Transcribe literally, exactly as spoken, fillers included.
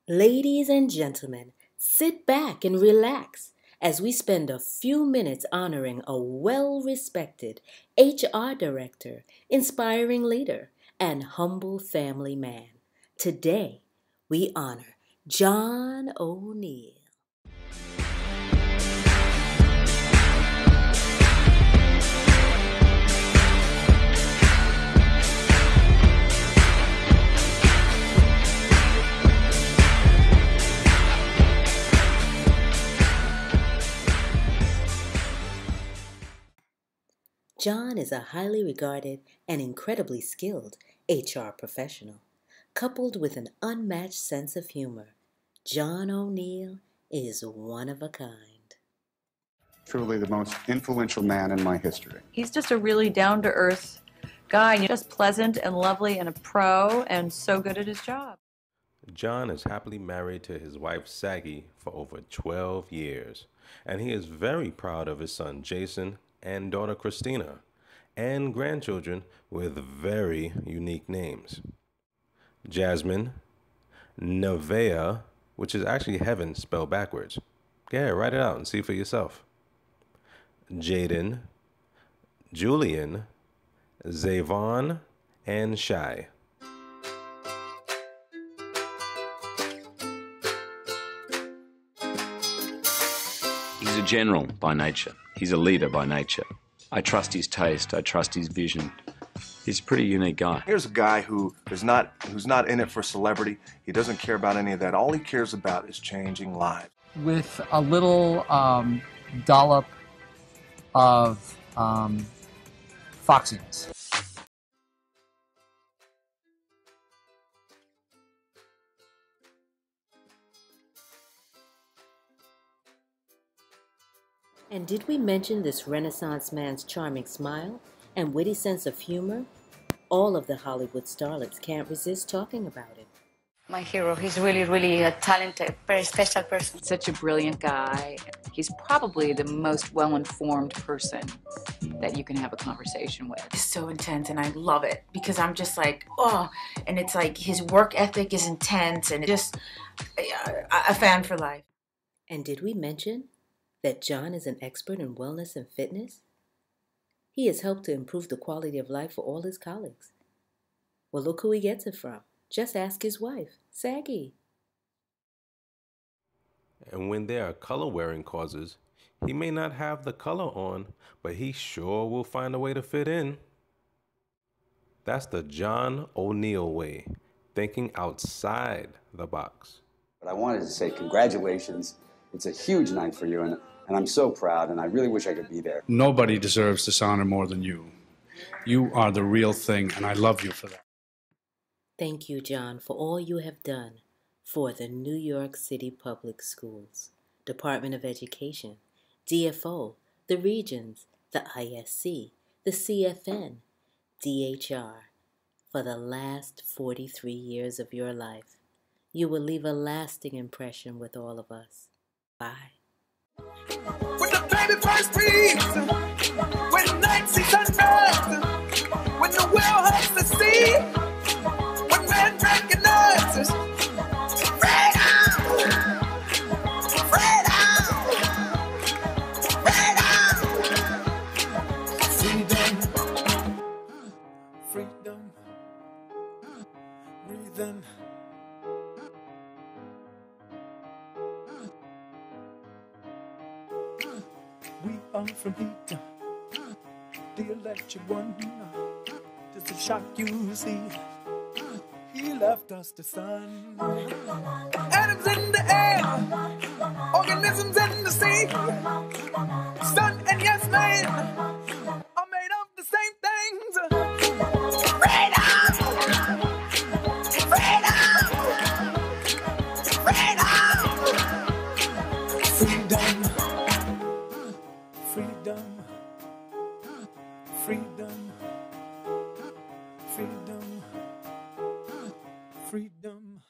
Ladies and gentlemen, sit back and relax as we spend a few minutes honoring a well-respected H R director, inspiring leader, and humble family man. Today, we honor John O'Neill. John is a highly regarded and incredibly skilled H R professional, coupled with an unmatched sense of humor. John O'Neill is one of a kind. Truly the most influential man in my history. He's just a really down-to-earth guy, just pleasant and lovely and a pro and so good at his job. John is happily married to his wife Saggy for over twelve years, and he is very proud of his son Jason and daughter Christina, and grandchildren with very unique names. Jasmine, Nevaeh, which is actually heaven spelled backwards. Yeah, write it out and see for yourself. Jaden, Julian, Zayvon, and Shai. He's a general by nature. He's a leader by nature. I trust his taste. I trust his vision. He's a pretty unique guy. Here's a guy who is not who's not in it for celebrity. He doesn't care about any of that. All he cares about is changing lives. With a little um, dollop of um, foxiness. And did we mention this Renaissance man's charming smile and witty sense of humor? All of the Hollywood starlets can't resist talking about it. My hero, he's really, really a talented, very special person. Such a brilliant guy. He's probably the most well-informed person that you can have a conversation with. It's so intense and I love it because I'm just like, oh, and it's like his work ethic is intense and just a, a fan for life. And did we mention that John is an expert in wellness and fitness? He has helped to improve the quality of life for all his colleagues. Well, look who he gets it from. Just ask his wife, Saggy. And when there are color-wearing causes, he may not have the color on, but he sure will find a way to fit in. That's the John O'Neill way, thinking outside the box. But I wanted to say congratulations. It's a huge night for you, and, and I'm so proud, and I really wish I could be there. Nobody deserves this honor more than you. You are the real thing, and I love you for that. Thank you, John, for all you have done for the New York City Public Schools, Department of Education, D F O, the Regions, the I S C, the C F N, D H R, for the last forty-three years of your life. You will leave a lasting impression with all of us. Bye. When the baby first breathes, when the night sees unrest, when the well hugs the sea, when man recognizes freedom, freedom, freedom, freedom, breathing. We are from heat, the electric one, just to shock you, see. He left us the sun. Atoms in the air, organisms in the sea. Sun and yes man are made of the same things. Freedom! Freedom! Freedom! Freedom! Freedom! Freedom! Freedom!